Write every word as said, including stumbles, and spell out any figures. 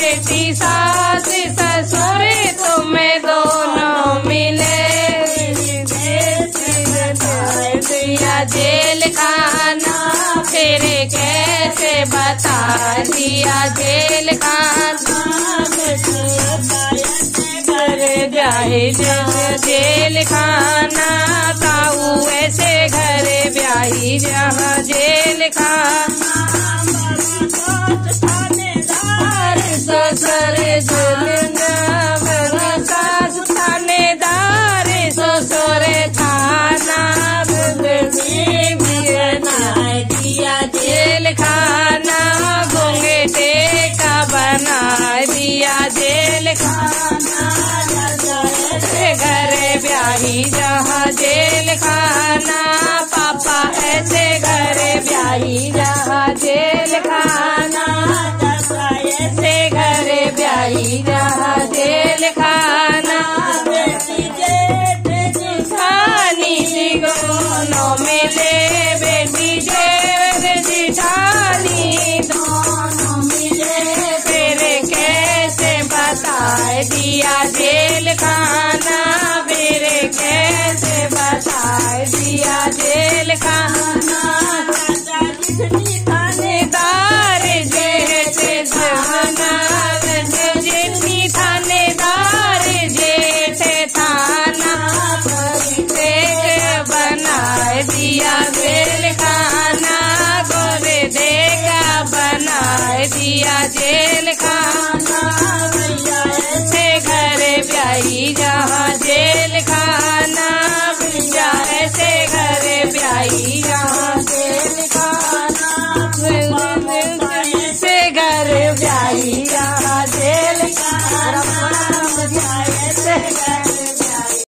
बेटी सास ससुर तुम्हें दोनों मिले। दिया जेल खाना फिर कैसे बता दिया जेल खाना। घर जाए जेल खाना ताऊ ऐसे घर ब्याही जहाँ जेल खाना। ससुर सास थानेदार ससुर थाना दिया जेल खाना। घूंघटे का बना दिया जेल खाना। घर ब्याही जहाँ जेल खाना पापा ऐसे घर ब्याही जहाँ जेल खाना। ऐसे घर ब्याही जहाँ जेल खाना। जेठानी दोनों मिले बेटी जेठ जेठानी दोनों मिले। फिर कैसे बताए दिया जेल खाना। फिर कैसे बताए दिया जेल खाना। थानेदार जेठ थाना जेठी थानेदार जेठ थाना। बनाए दिया जेल खाना। गोरे देगा बनाए दिया जेल खाना। ऐसे घर ब्याही जहाँ जेल खाना। ऐसे घर ब्याही जहाँ जेल खाना। ऐसे घर ब्याही जहाँ जेल खाना।